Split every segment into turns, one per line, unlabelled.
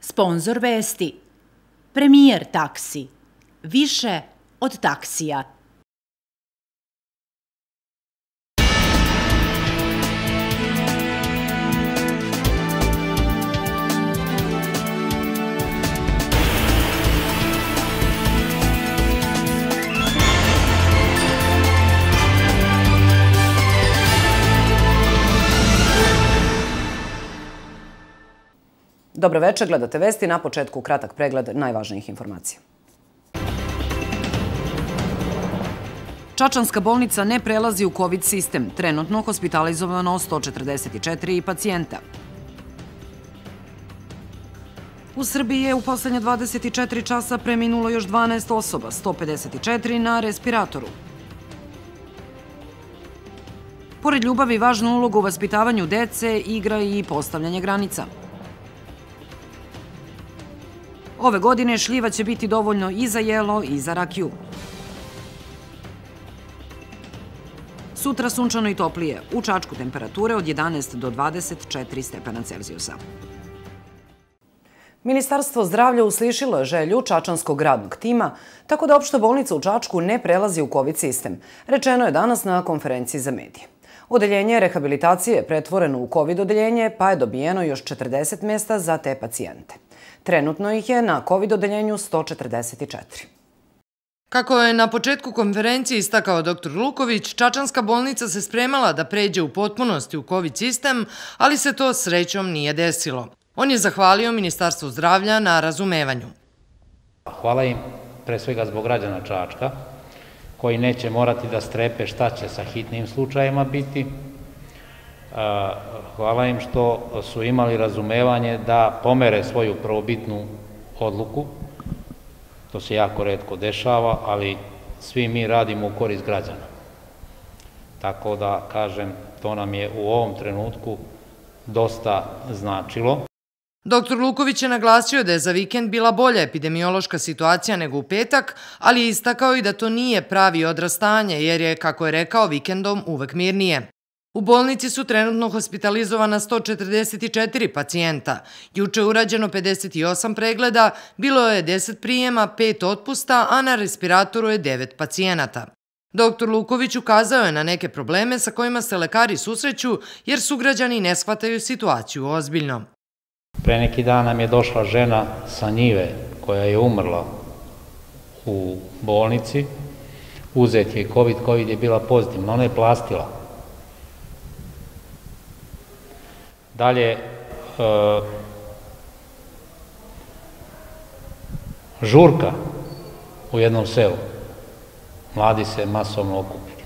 Sponzor vesti. Premijer taksi. Više od taksija.
Dobro večer, gledate vesti, na početku kratak pregled najvažnijih informacija. Čačanska bolnica ne prelazi u COVID sistem. Trenutno hospitalizovano 144 pacijenta. U Srbiji je u poslednje 24 časa preminulo još 12 osoba, 154 na respiratoru. Pored ljubavi, važnu ulogu u vaspitavanju dece igra i postavljanje granica. Ove godine šljiva će biti dovoljno i za jelo i za rakiju. Sutra sunčano i toplije. U Čačku temperature od 11 do 24 stepena Celzijusa. Ministarstvo zdravlja uslišilo je želju čačanskog radnog tima, tako da opšta bolnica u Čačku ne prelazi u COVID sistem. Rečeno je danas na konferenciji za medije. Odeljenje rehabilitacije je pretvoreno u COVID odeljenje, pa je dobijeno još 40 mesta za te pacijente. Trenutno ih je na COVID odeljenju 144.
Kako je na početku konferencije istakao dr. Luković, Čačanska bolnica se spremala da pređe u potpunosti u COVID sistem, ali se to srećom nije desilo. On je zahvalio Ministarstvu zdravlja na razumevanju.
Hvala im pre svega zbog građana Čačka, koji neće morati da strepe šta će sa hitnim slučajima biti. Hvala im što su imali razumevanje da pomere svoju prvobitnu odluku. To se jako retko dešava, ali svi mi radimo u korist građana. Tako da, kažem, to nam je u ovom trenutku dosta značilo.
Dr. Luković je naglasio da je za vikend bila bolja epidemiološka situacija nego u petak, ali je istakao i da to nije pravi odraz stanja, jer je, kako je rekao, vikendom uvek mirnije. U bolnici su trenutno hospitalizovana 144 pacijenta. Juče je urađeno 58 pregleda, bilo je 10 prijema, 5 otpusta, a na respiratoru je 9 pacijenata. Dr. Luković ukazao je na neke probleme sa kojima se lekari susreću, jer sugrađani ne shvataju situaciju ozbiljno.
Pre neki dan nam je došla žena sa njive koja je umrla u bolnici. Uzet je COVID je bila pozitivna, ona je plastila. Dalje, žurka u jednom selu. Mladi se masovno okupili.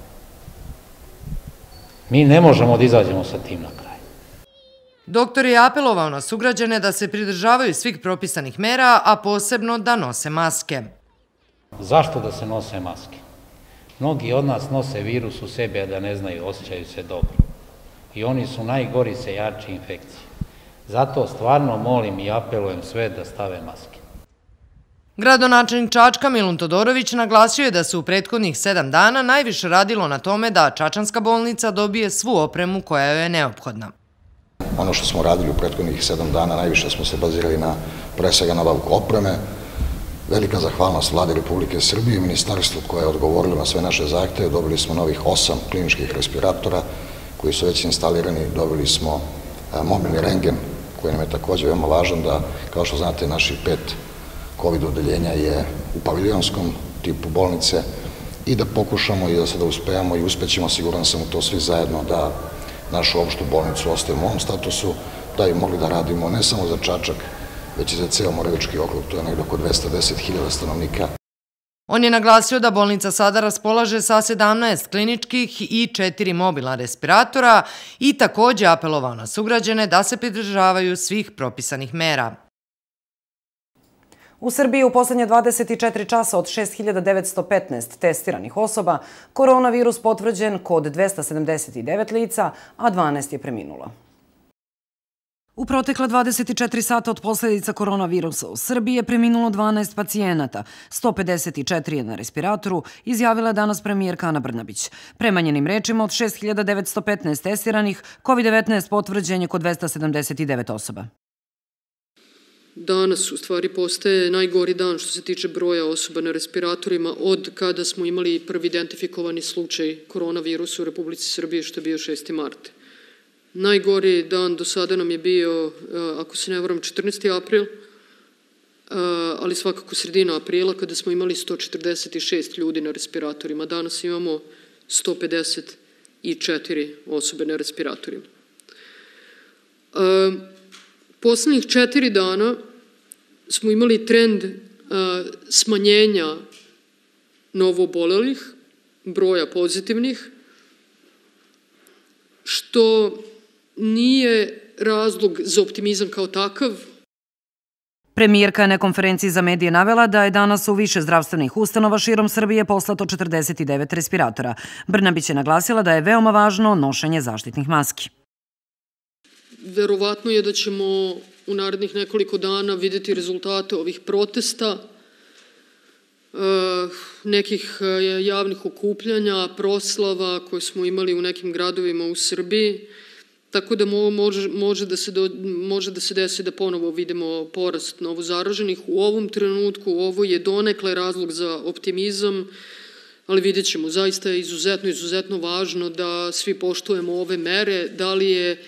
Mi ne možemo da izađemo sa tim na kraj.
Doktor je apelovao na sugrađane da se pridržavaju svih propisanih mera, a posebno da nose maske.
Zašto da se nose maske? Mnogi od nas nose virus u sebi, a da ne znaju, osjećaju se dobro. I oni su najgori sejači infekcije. Zato stvarno molim i apelujem sve da stave maske.
Gradonačelnik Čačka Milun Todorović naglasio je da se u prethodnih 7 dana najviše radilo na tome da Čačanska bolnica dobije svu opremu koja joj je neophodna.
Ono što smo radili u prethodnih 7 dana, najviše smo se bazirali na pre svega nabavku opreme. Velika zahvalnost Vlade Republike Srbije i ministarstvu koje je odgovorilo na sve naše zahteve. Dobili smo novih 8 kliničkih respiratora koji su već instalirani. Dobili smo mobilni rengen koji nam je takođe veoma važan da, kao što znate, naših 5 COVID odeljenja je u paviljonskom tipu bolnice i da pokušamo i da sada uspejamo i uspećemo, siguran sam u to svi zajedno, da našu opštu bolnicu ostavimo u ovom statusu, da bi mogli da radimo ne samo za Čačak, već i za ceo Moravički okrug, to je negdje oko 210.000 stanovnika.
On je naglasio da bolnica sada raspolaže sa 17 kliničkih i 4 mobilna respiratora i takođe apelovao na sugrađane da se pridržavaju svih propisanih mera.
U Srbiji u poslednje 24 časa od 6.915 testiranih osoba koronavirus potvrđen kod 279 lica, a 12 je preminulo. U protekla 24 sata od posljedica koronavirusa u Srbiji je preminulo 12 pacijenata, 154 je na respiratoru, izjavila je danas premijerka Ana Brnabić. Prema njenim rečima, od 6.915 testiranih, COVID-19 potvrđen je kod 279 osoba.
danas u stvari postaje najgori dan što se tiče broja osoba na respiratorima od kada smo imali prvi identifikovani slučaj koronavirusa u Republici Srbije, što je bio 6. mart. Najgori dan do sada nam je bio, ako se ne varam, 14. april, ali svakako sredina aprila kada smo imali 146 ljudi na respiratorima. Danas imamo 154 osobe na respiratorima. Poslednjih 4 dana smo imali trend smanjenja novoobolelih, broja pozitivnih, što nije razlog za optimizam kao takav.
Premijerka je na konferenciji za medije navela da je danas u više zdravstvenih ustanova širom Srbije poslato 49 respiratora. Brnabić je naglasila da je veoma važno nošenje zaštitnih maski.
Verovatno je da ćemo u narednih nekoliko dana videti rezultate ovih protesta, nekih javnih okupljanja, proslava koje smo imali u nekim gradovima u Srbiji, tako da može da se desi da ponovo vidimo porast novozaraženih. U ovom trenutku ovo je donekle razlog za optimizam, ali vidjet ćemo. Zaista je izuzetno važno da svi poštujemo ove mere. Da li je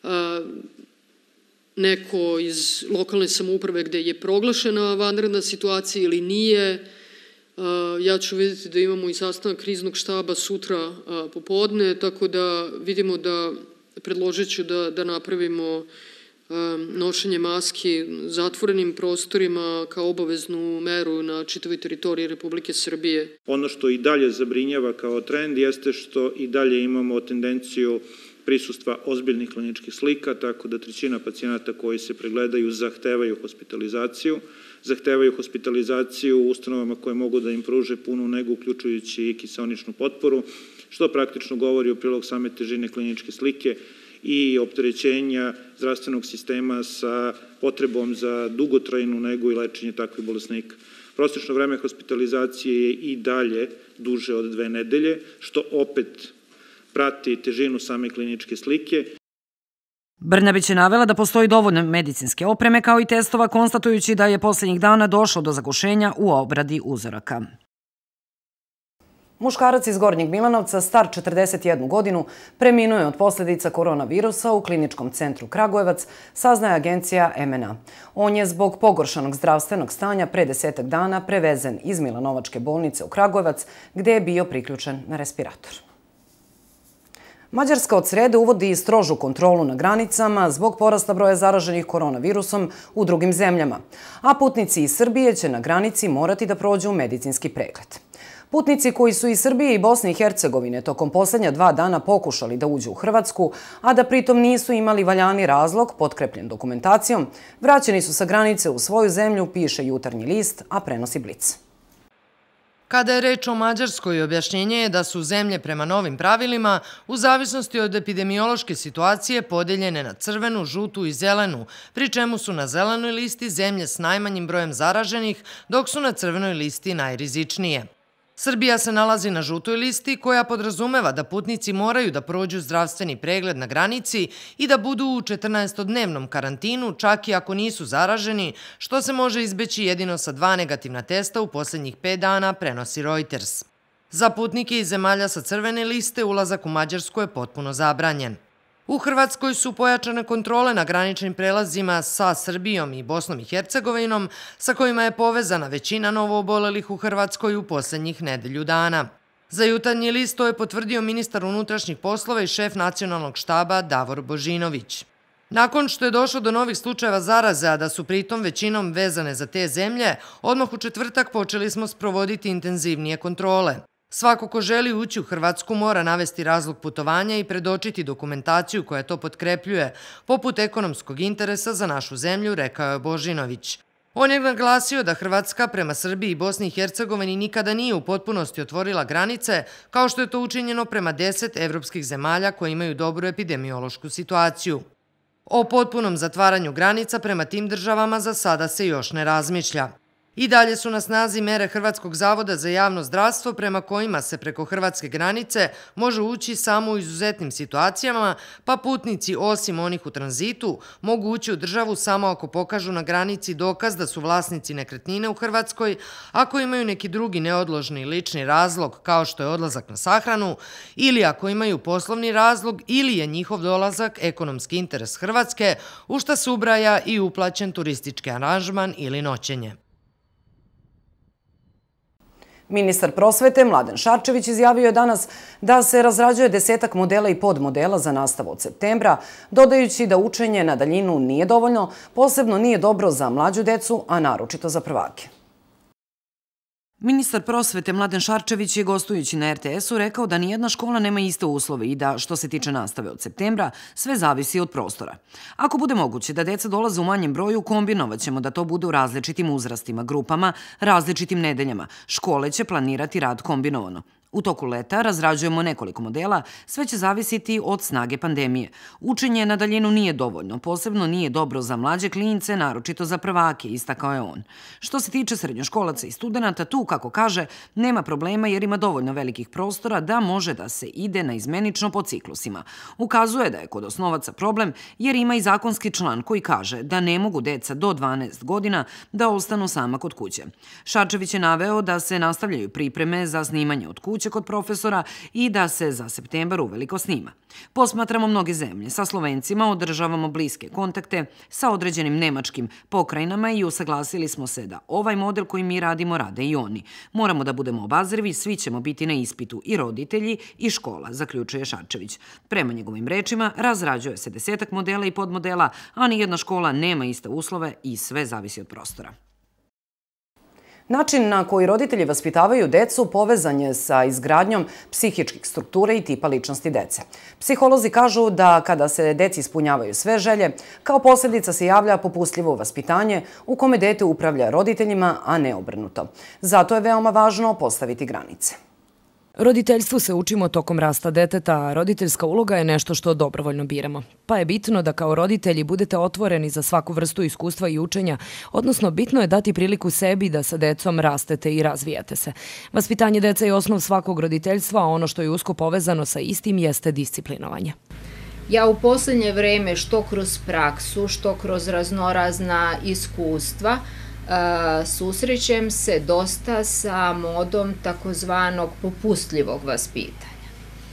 neko iz lokalne samouprave gde je proglašena vanredna situacija ili nije. Ja ću vidjeti da imamo i sastanak kriznog štaba sutra popodne, tako da vidimo da predložit ću da napravimo nošenje maski zatvorenim prostorima kao obaveznu meru na čitavoj teritoriji Republike Srbije.
Ono što i dalje zabrinjava kao trend jeste što i dalje imamo tendenciju prisustva ozbiljnih kliničkih slika, tako da 1/3 pacijenata koji se pregledaju zahtevaju hospitalizaciju u ustanovama koje mogu da im pruže punu negu, uključujući i kiseoničnu potporu, što praktično govori u prilog same težine kliničke slike i opterećenja zdravstvenog sistema sa potrebom za dugotrajnu negu i lečenje takvih bolesnika. Prosečno vreme hospitalizacije je i dalje duže od 2 nedelje, što opet prati težinu same kliničke slike.
Brnabić je navela da postoji dovoljno medicinske opreme kao i testova, konstatujući da je poslednjih dana došlo do zagušenja u obradi uzoraka. Muškarac iz Gornjeg Milanovca, star 41 godinu, preminuo je od posljedica koronavirusa u kliničkom centru Kragujevac, saznaje agencija MNA. On je zbog pogoršanog zdravstvenog stanja pre 10 dana prevezen iz Milanovačke bolnice u Kragujevac, gde je bio priključen na respirator. Mađarska od srede uvodi strožu kontrolu na granicama zbog porasta broja zaraženih koronavirusom u drugim zemljama, a putnici iz Srbije će na granici morati da prođu medicinski pregled. Putnici koji su iz Srbije i Bosne i Hercegovine tokom posljednja 2 dana pokušali da uđu u Hrvatsku, a da pritom nisu imali valjani razlog potkrepljen dokumentacijom, vraćeni su sa granice u svoju zemlju, piše Jutarnji list, a prenosi Blic.
Kada je reč o Mađarskoj, objašnjenje je da su zemlje prema novim pravilima u zavisnosti od epidemiološke situacije podeljene na crvenu, žutu i zelenu, pri čemu su na zelenoj listi zemlje s najmanjim brojem zaraženih, dok su na crvenoj listi najrizičnije. Srbija se nalazi na žutoj listi koja podrazumeva da putnici moraju da prođu zdravstveni pregled na granici i da budu u 14-dnevnom karantinu čak i ako nisu zaraženi, što se može izbeći jedino sa 2 negativna testa u poslednjih 5 dana, prenosi Reuters. Za putnike iz zemalja sa crvene liste ulazak u Mađarsku je potpuno zabranjen. U Hrvatskoj su pojačane kontrole na graničnim prelazima sa Srbijom i Bosnom i Hercegovinom, sa kojima je povezana većina novoobolelih u Hrvatskoj u poslednjih nedelju dana. Za Jutarnji list to je potvrdio ministar unutrašnjih poslova i šef nacionalnog štaba Davor Božinović. Nakon što je došlo do novih slučajeva zaraze, a da su pritom većinom vezane za te zemlje, odmah u četvrtak počeli smo sprovoditi intenzivnije kontrole. Svako ko želi ući u Hrvatsku mora navesti razlog putovanja i predočiti dokumentaciju koja to potkrepljuje, poput ekonomskog interesa za našu zemlju, rekao je Božinović. On je naglasio da Hrvatska prema Srbiji i Bosni i Hercegovini nikada nije u potpunosti otvorila granice, kao što je to učinjeno prema 10 evropskih zemalja koje imaju dobru epidemiološku situaciju. O potpunom zatvaranju granica prema tim državama za sada se još ne razmišlja. I dalje su na snazi mere Hrvatskog zavoda za javno zdravstvo prema kojima se preko hrvatske granice može ući samo u izuzetnim situacijama, pa putnici osim onih u tranzitu mogu ući u državu samo ako pokažu na granici dokaz da su vlasnici nekretnine u Hrvatskoj, ako imaju neki drugi neodložni lični razlog kao što je odlazak na sahranu ili ako imaju poslovni razlog ili je njihov dolazak ekonomski interes Hrvatske, u šta se ubraja i uplaćen turistički aranžman ili noćenje.
Ministar prosvete Mladen Šarčević izjavio je danas da se razrađuje 10-ak modela i podmodela za nastavu od septembra, dodajući da učenje na daljinu nije dovoljno, posebno nije dobro za mlađu decu, a naročito za prvake. Ministar prosvete Mladen Šarčević je gostujući na RTS-u rekao da nijedna škola nema iste uslove i da, što se tiče nastave od septembra, sve zavisi od prostora. Ako bude moguće da deca dolaze u manjem broju, kombinovat ćemo da to bude u različitim uzrastima, grupama, različitim nedeljama. Škole će planirati rad kombinovano. U toku leta razrađujemo nekoliko modela, sve će zavisiti od snage pandemije. Učenje na daljinu nije dovoljno, posebno nije dobro za mlađe klince, naročito za prvake, istakao je on. Što se tiče srednjoškolaca i studenata, tu, kako kaže, nema problema jer ima dovoljno velikih prostora da može da se ide na izmenično po ciklusima. Ukazuje da je kod osnovaca problem jer ima i zakonski član koji kaže da ne mogu deca do 12 godina da ostanu sama kod kuće. Šarčević je naveo da se nastavljaju pripreme za snimanje od kuće kod profesora i da se za septembar uveliko snima. Posmatramo mnoge zemlje. Sa Slovencima održavamo bliske kontakte sa određenim nemačkim pokrajinama i usaglasili smo se da ovaj model koji mi radimo rade i oni. Moramo da budemo obazrivi, svi ćemo biti na ispitu, i roditelji i škola, zaključuje Šarčević. Prema njegovim rečima, razrađuje se 10-ak modela i podmodela, a nijedna škola nema iste uslove i sve zavisi od prostora. Način na koji roditelji vaspitavaju decu povezan je sa izgradnjom psihičkih struktura i tipa ličnosti dece. Psiholozi kažu da kada se deci ispunjavaju sve želje, kao posljedica se javlja popustljivo vaspitanje u kome dete upravlja roditeljima, a ne obrnuto. Zato je veoma važno postaviti granice.
Roditeljstvu se učimo tokom rasta deteta, a roditeljska uloga je nešto što dobrovoljno biramo. Pa je bitno da kao roditelji budete otvoreni za svaku vrstu iskustva i učenja, odnosno bitno je dati priliku sebi da sa decom rastete i razvijate se. Vaspitanje dece je osnov svakog roditeljstva, a ono što je usko povezano sa istim jeste disciplinovanje.
Ja u posljednje vreme, što kroz praksu, što kroz raznorazna iskustva, susrećem se dosta sa modom takozvanog popustljivog vaspitanja.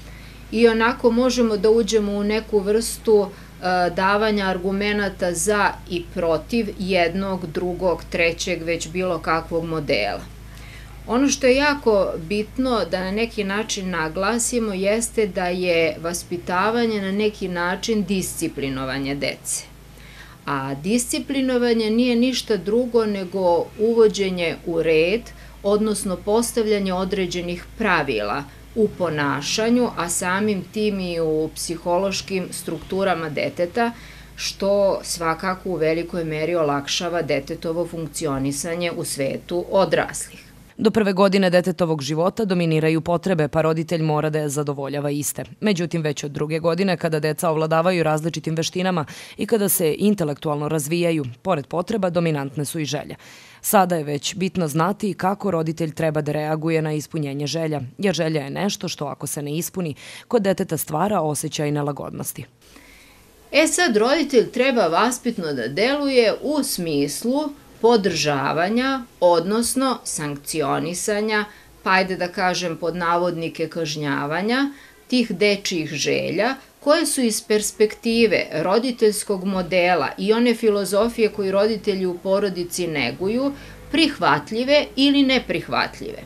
I onako možemo da uđemo u neku vrstu davanja argumenata za i protiv jednog, drugog, trećeg, već bilo kakvog modela. Ono što je jako bitno da na neki način naglasimo jeste da je vaspitavanje na neki način disciplinovanje dece. A disciplinovanje nije ništa drugo nego uvođenje u red, odnosno postavljanje određenih pravila u ponašanju, a samim tim i u psihološkim strukturama deteta, što svakako u velikoj meri olakšava detetovo funkcionisanje u svetu odraslih.
Do prve godine detetovog života dominiraju potrebe, pa roditelj mora da je zadovoljava iste. Međutim, već od druge godine, kada deca ovladavaju različitim veštinama i kada se intelektualno razvijaju, pored potreba, dominantne su i želje. Sada je već bitno znati kako roditelj treba da reaguje na ispunjenje želja, jer želja je nešto što ako se ne ispuni, kod deteta stvara osjećaj nelagodnosti.
Sad roditelj treba vaspitno da deluje u smislu podržavanja, odnosno sankcionisanja, pa ajde da kažem pod navodnike kažnjavanja, tih dečijih želja, koje su iz perspektive roditeljskog modela i one filozofije koju roditelji u porodici neguju, prihvatljive ili neprihvatljive.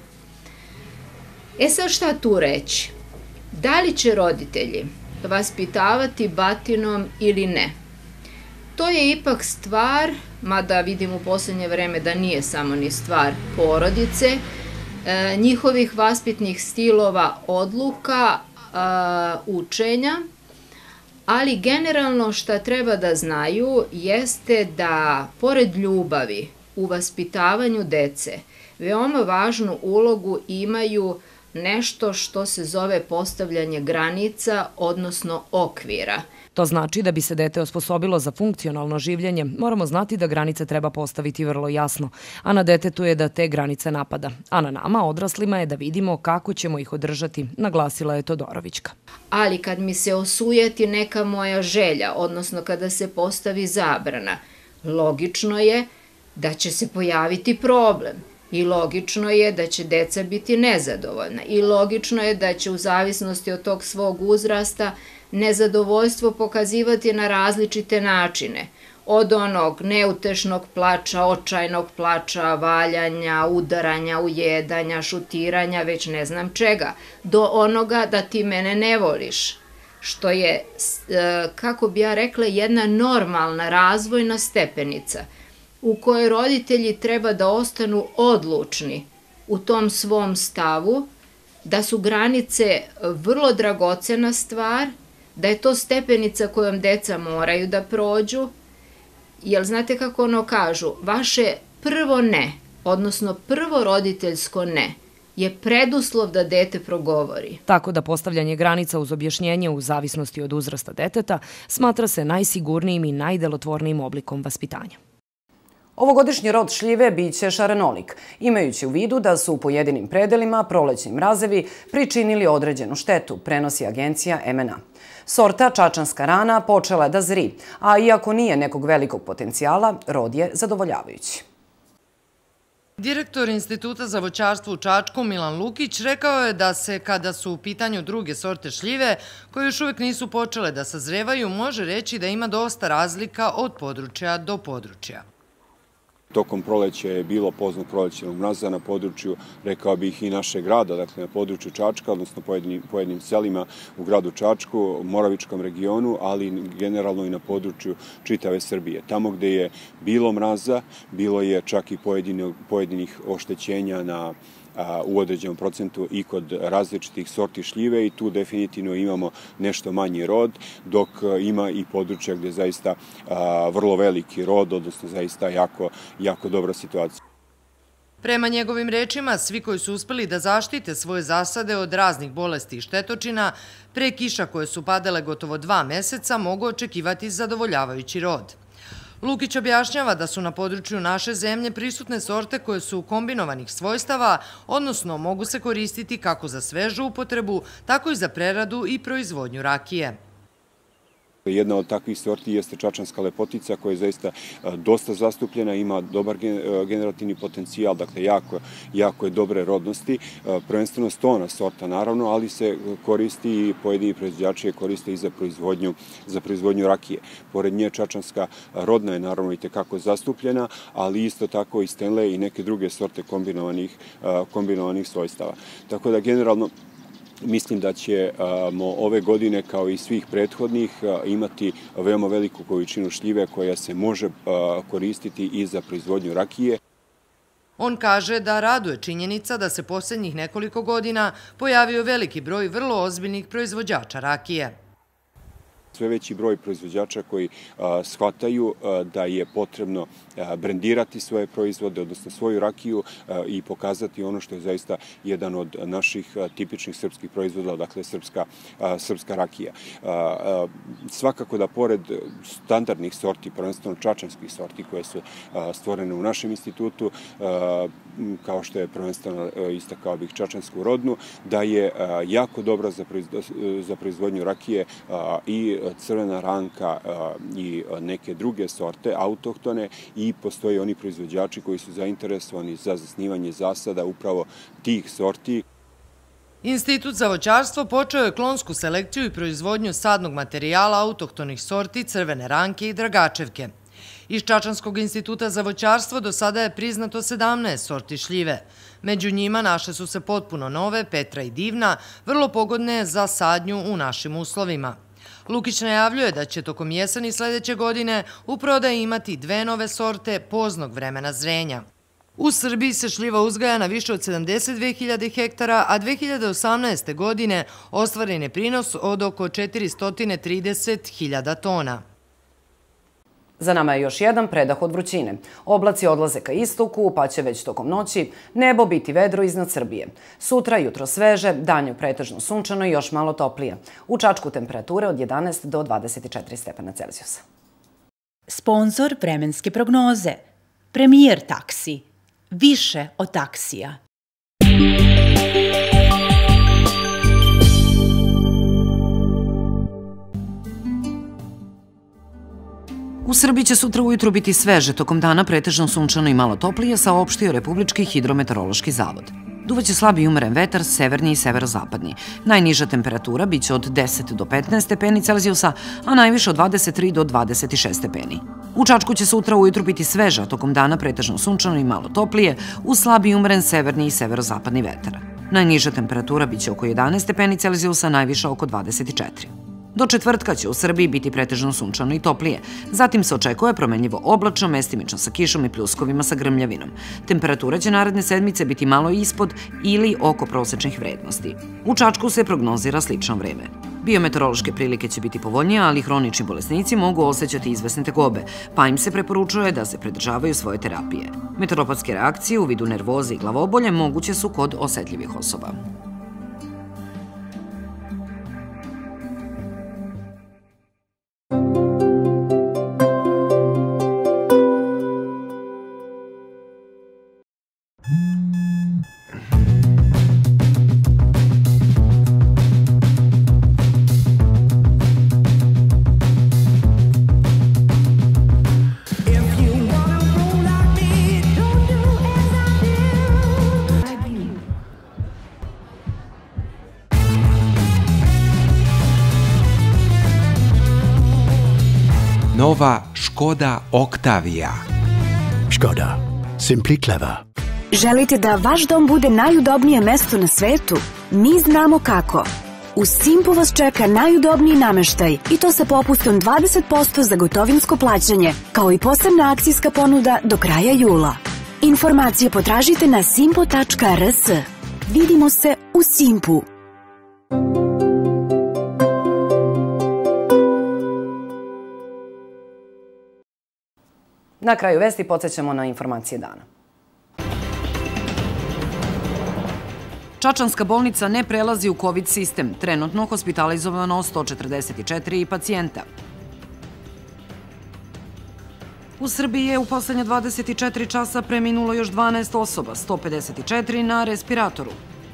Sad šta tu reći? Da li će roditelji vaspitavati batinom ili ne? To je ipak stvar, mada vidim u posljednje vreme da nije samo ni stvar porodice, njihovih vaspitnih stilova, odluka, učenja, ali generalno šta treba da znaju jeste da pored ljubavi u vaspitavanju dece veoma važnu ulogu imaju nešto što se zove postavljanje granica, odnosno okvira.
To znači da bi se dete osposobilo za funkcionalno življenje, moramo znati da granice treba postaviti vrlo jasno, a na detetu je da te granice napada, a na nama, odraslima, je da vidimo kako ćemo ih održati, naglasila je Todorovićka.
Ali kad mi se osujeti neka moja želja, odnosno kada se postavi zabrana, logično je da će se pojaviti problem. I logično je da će deca biti nezadovoljna. I logično je da će u zavisnosti od tog svog uzrasta nezadovoljstvo pokazivati na različite načine. Od onog neutešnog plača, očajnog plača, valjanja, udaranja, ujedanja, šutiranja, već ne znam čega, do onoga da ti mene ne voliš. Što je, kako bi ja rekla, jedna normalna razvojna stepenica u kojoj roditelji treba da ostanu odlučni u tom svom stavu, da su granice vrlo dragocena stvar, da je to stepenica kojom deca moraju da prođu, jer znate kako ono kažu, vaše prvo ne, odnosno prvo roditeljsko ne, je preduslov da dete progovori.
Tako da postavljanje granica uz objašnjenje u zavisnosti od uzrasta deteta smatra se najsigurnijim i najdelotvornijim oblikom vaspitanja.
Ovogodišnji rod šljive biće šarenolik, imajući u vidu da su u pojedinim predelima prolećni mrazevi pričinili određenu štetu, prenosi agencija MNA. Sorta čačanska rana počela je da zri, a iako nije nekog velikog potencijala, rod je zadovoljavajući.
Direktor Instituta za voćarstvo u Čačku Milan Lukić rekao je da se, kada su u pitanju druge sorte šljive, koje još uvijek nisu počele da sazrevaju, može reći da ima dosta razlika od područja do područja.
Tokom proleća je bilo poznog prolećnog mraza na području, rekao bih, i našeg grada, dakle na području Čačka, odnosno pojedinim selima u gradu Čačku, Moravičkom regionu, ali generalno i na području čitave Srbije. Tamo gde je bilo mraza, bilo je čak i pojedinih oštećenja u određenom procentu i kod različitih sorti šljive i tu definitivno imamo nešto manji rod, dok ima i područja gde je zaista vrlo veliki rod, odnosno zaista jako dobra situacija.
Prema njegovim rečima, svi koji su uspeli da zaštite svoje zasade od raznih bolesti i štetočina, pre kiša koje su padale gotovo 2 meseca, mogu očekivati zadovoljavajući rod. Lukić objašnjava da su na području naše zemlje prisutne sorte koje su kombinovanih svojstava, odnosno mogu se koristiti kako za svežu upotrebu, tako i za preradu i proizvodnju rakije.
Jedna od takvih sorti jeste čačanska lepotica koja je zaista dosta zastupljena, ima dobar generativni potencijal, dakle jako je dobre rodnosti, prvenstveno stona sorta naravno, ali se koristi i pojedini proizvođači je koriste i za proizvodnju rakije. Pored nje čačanska rodna je naravno i tekako zastupljena, ali isto tako i stenle i neke druge sorte kombinovanih svojstava. Tako da generalno mislim da ćemo ove godine, kao i svih prethodnih, imati veoma veliku količinu šljive koja se može koristiti i za proizvodnju rakije.
On kaže da raduje činjenica da se posljednjih nekoliko godina pojavio veliki broj vrlo ozbiljnih proizvođača rakije.
Sve veći broj proizvođača koji shvataju da je potrebno brendirati svoje proizvode, odnosno svoju rakiju i pokazati ono što je zaista jedan od naših tipičnih srpskih proizvoda, dakle srpska rakija. Svakako da pored standardnih sorti, prvenstveno čačanskih sorti koje su stvorene u našem institutu, kao što je prvenstveno istakao bih čačansku rodnu, da je jako dobra za proizvodnju rakije i crvena ranka i neke druge sorte, autohtone, i postoje oni proizvođači koji su zainteresovani za zasnivanje zasada upravo tih sorti.
Institut za voćarstvo počeo je klonsku selekciju i proizvodnju sadnog materijala autohtonih sorti crvene ranke i dragačevke. Iz Čačanskog instituta za voćarstvo do sada je priznato 17 sorti šljive. Među njima naše su se potpuno nove, Petra i Divna, vrlo pogodne za sadnju u našim uslovima. Lukić najavljuje da će tokom jeseni sljedeće godine u prodaji imati 2 nove sorte poznog vremena zrenja. U Srbiji se šljiva uzgaja na više od 72.000 hektara, a 2018. godine ostvaren je prinos od oko 430.000 tona.
Za nama je još jedan predah od vrućine. Oblaci odlaze ka istoku, pa će već tokom noći nebo biti vedro iznad Srbije. Sutra jutro sveže, dan je pretežno sunčano i još malo toplije. U Čačku temperature od 11 do 24 stepena Celzijusa.
Sponzor vremenske prognoze. Premijer taksi. Više od taksija.
U Srbiji će sutra ujutru biti sveže, tokom dana pretežno sunčano i malo toplije, saopštio Republički hidrometeorološki zavod. Duvaće slab i umeren vetar, severni i severozapadni. Najniža temperatura biće od 10 do 15 stepeni Celzijusa, a najviše od 23 do 26 stepeni. U Čačku će sutra ujutru biti sveža, tokom dana pretežno sunčano i malo toplije, uz slab i umeren severni i severozapadni vetar. Najniža temperatura biće oko 11 stepeni Celzijusa, najviša oko 24. Do četvrtka će u Srbiji biti pretežno sunčano i toplije. Zatim se očekuje promenljivo oblačno, mestimično sa kišom i pljuskovima sa grmljavinom. Temperatura će naredne sedmice biti malo ispod ili oko prosečnih vrednosti. U Čačku se prognozira slično vreme. Biometeorološke prilike će biti povoljnije, ali hronični bolesnici mogu osjećati izvesne tegobe, pa im se preporučuje da se pridržavaju svoje terapije. Meteoropatske reakcije u vidu nervoze i glavobolje moguće su kod osetljivih osoba.
Nova Škoda Octavia.
Škoda. Simply clever.
Želite da vaš dom bude najudobnije mesto na svetu? Mi znamo kako. U Simpu vas čeka najudobniji nameštaj i to sa popustom 20% za gotovinsko plaćanje, kao i posebna akcijska ponuda do kraja jula. Informacije potražite na simpo.rs. Vidimo se u Simpu.
Na kraju vesti podsjećamo na informacije dana. Čačanska bolnica ne prelazi u COVID sistem. Trenutno hospitalizovano 144 pacijenta. U Srbiji je u poslednje 24 časa preminulo još 12 osoba, 154 na respiratoru.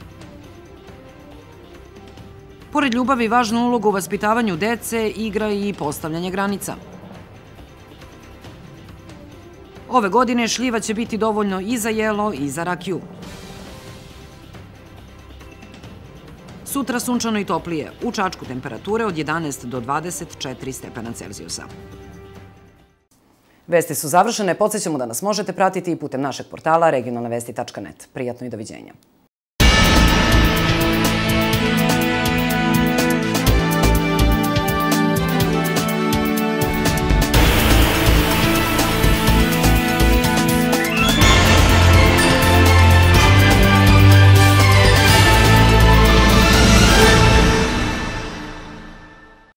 Pored ljubavi, važnu ulogu u vaspitavanju dece igra i postavljanje granica. Ove godine šljiva će biti dovoljno i za jelo i za rakiju. Sutra sunčano i toplije. U Čačku temperature od 11 do 24 stepena Celzijusa. Vesti su završene. Podsjećamo da nas možete pratiti i putem našeg portala regionalnavesti.net. Prijatno i doviđenja.